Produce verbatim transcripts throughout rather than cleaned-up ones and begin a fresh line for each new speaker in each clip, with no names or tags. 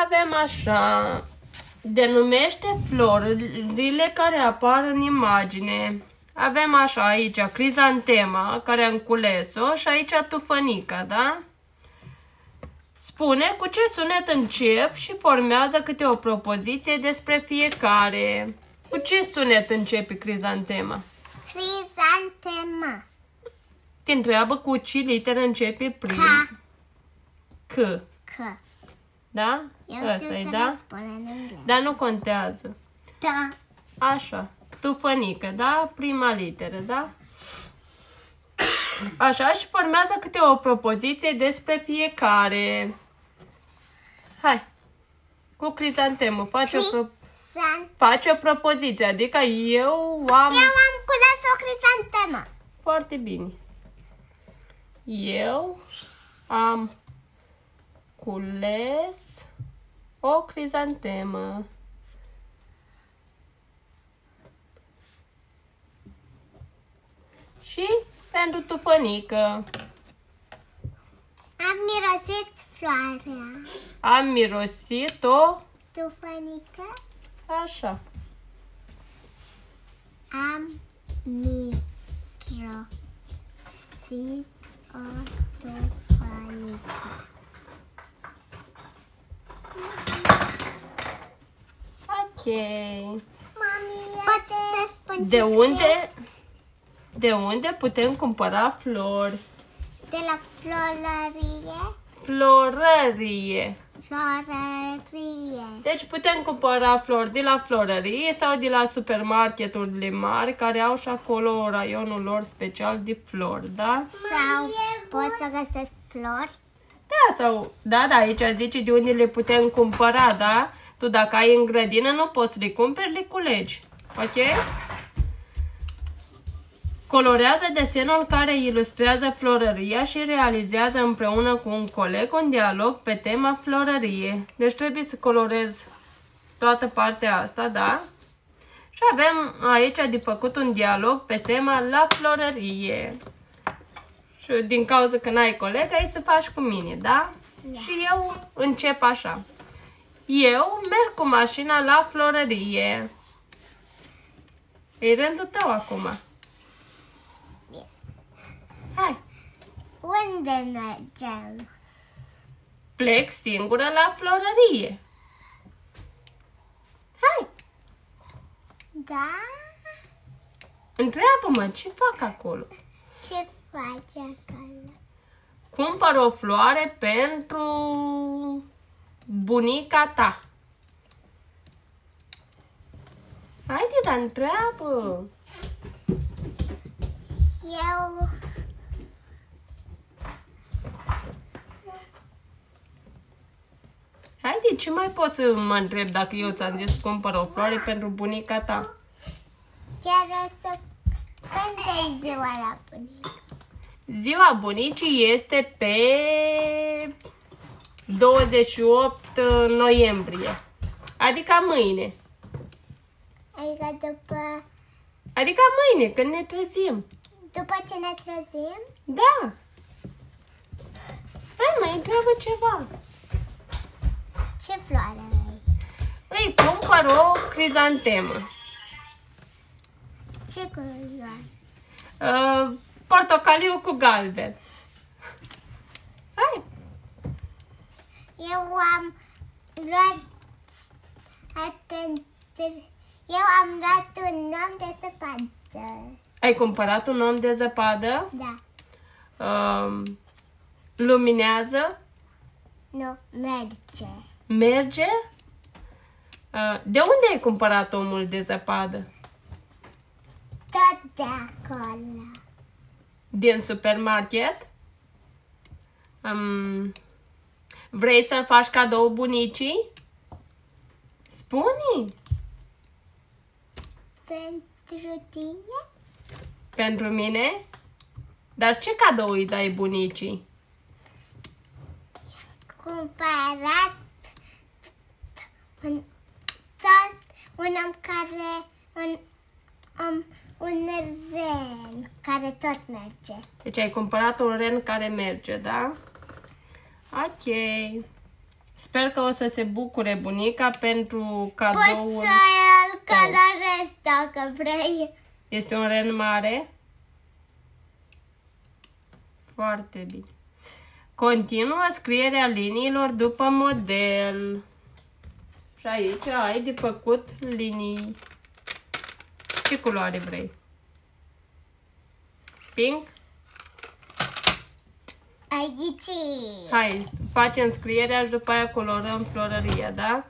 avem așa, denumește florile care apar în imagine. Avem așa aici crizantema, care am cules-o, și aici tufănica, da? Spune cu ce sunet încep și formează câte o propoziție despre fiecare. Cu ce sunet începe crizantema?
Crizantema.
Te întreabă cu ce literă începe prim.
C.
C.
C.
Da?
Eu
Asta
știu
e,
să
da?
le spun în engleză.
Dar nu contează.
Da.
Așa. Tufănică, da? Prima literă, da? Așa, și formează câte o propoziție despre fiecare. Hai. Cu crizantemă. Faci o, pro...
Crizant-
faci o propoziție. Adică eu am...
Eu am cules o crizantemă.
Foarte bine. Eu am cules o crizantemă. Și pentru tufănică.
Am mirosit floarea.
Am mirosit o...
Tufănică.
Așa.
Am mirosit o tufănică.
Ok.
Poți să spun
De
ce
unde... De unde putem cumpăra flori?
De la florărie.
Florărie.
Florărie.
Deci putem cumpăra flori de la florărie sau de la supermarketurile mari care au și acolo raionul lor special de flori, da?
Sau pot să găsesc flori.
Da, sau, da, da, aici zice de unde le putem cumpăra, da? Tu dacă ai în grădină nu poți să le cumperi, le culegi, ok? Colorează desenul care ilustrează florăria și realizează împreună cu un coleg un dialog pe tema florărie. Deci trebuie să colorez toată partea asta, da? Și avem aici de făcut un dialog pe tema la florărie. Și din cauza că n-ai coleg, ai să faci cu mine, da?
Da.
Și eu încep așa. Eu merg cu mașina la florărie. E rândul tău acum. Hai.
Unde mergem?
Plec singură la florărie. Hai.
Da?
Întreabă-mă, ce fac acolo?
Ce faci acolo?
Cumpăr o floare pentru bunica ta. Haide, dar întreabă.
Eu...
Haide, ce mai poți să mă întreb dacă eu ți-am zis cumpăr o floare pentru bunica ta?
Chiar o să... Când e ziua la bunică?
Ziua bunicii este pe douăzeci și opt noiembrie. Adică mâine.
Adică după...
Adică mâine, când ne trezim.
După ce ne trezim?
Da. Hai, mai întreabă ceva.
Ce floare ai?
Îi cumpăr o crizantemă.
Ce culoare?
Uh, portocaliu cu galben. Hai.
Eu am luat atent... Eu am luat un om de zăpadă.
Ai cumpărat un om de zăpadă?
Da.
Uh, luminează?
Nu, merge.
Merge? Uh, de unde ai cumpărat omul de zăpadă?
Tot de acolo.
Din supermarket? Um, vrei să-l faci cadou bunicii? Spune!
Pentru tine?
Pentru mine? Dar ce cadou îi dai bunicii?
Cumpărat un, tot, un om care... Un, um, un ren care tot merge.
Deci ai cumpărat un ren care merge, da? Ok. Sper că o să se bucure bunica pentru cadoul
Poți să-l colorez dacă vrei.
Este un ren mare? Foarte bine. Continuă scrierea liniilor după model. Și aici ai de făcut linii. Ce culoare vrei? Pink?
Aici.
Hai, facem scrierea și după aia colorăm florăria, da?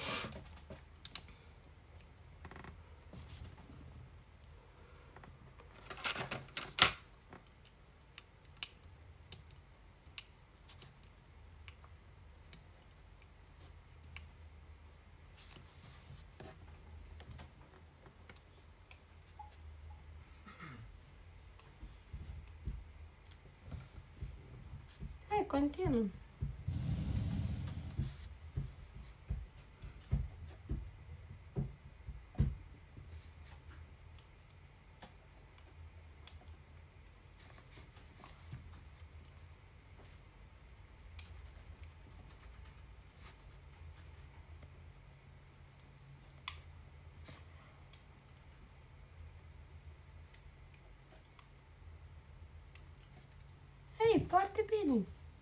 Hai, continuă. Hei, foarte bine.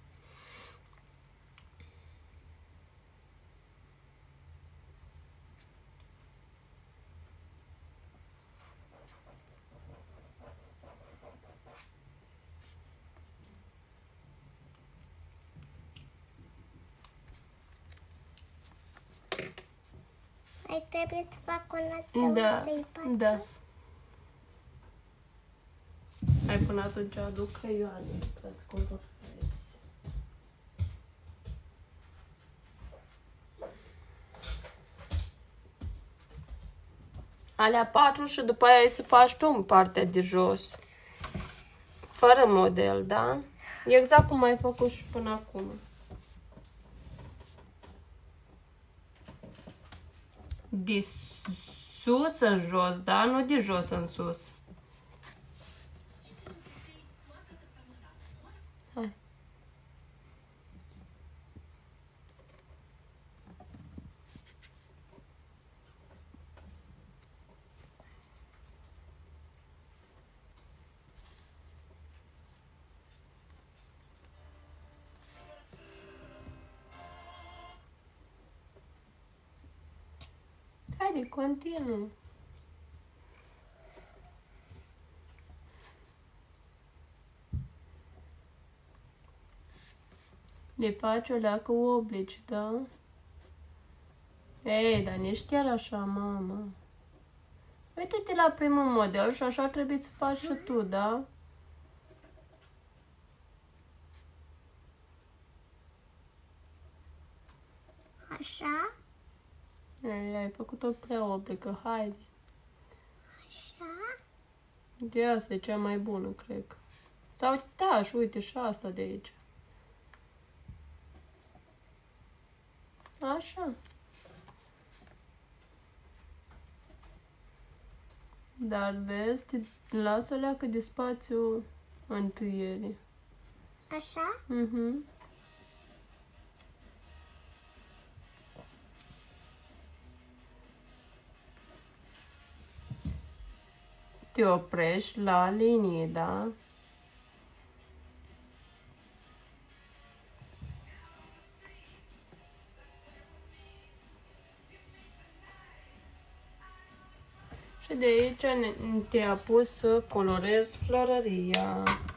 Mai trebuie să fac o notă.
Da,
trei, patru.
da. Hai, până atunci aduc creioane ca să colorezi. Alea patru și după aia să faci tu în partea de jos. Fără model, da? Exact cum ai făcut și până acum. De sus în jos, da? Nu de jos în sus. Hai. Haide, continuă. Le faci o leacă oblici, da? Ei, dar nici chiar așa, mama. Uite-te la primul model și așa trebuie să faci și tu, da?
Așa.
Ei, ai făcut-o prea oblică, haide.
Așa.
De asta e cea mai bună, cred. Sau, da, și uite și asta de aici. Așa. Dar vezi, te lasă o leacă de spațiu între ele.
Așa?
Mhm. Te oprești la linie, da? Și de aici te-a pus să colorezi florăria.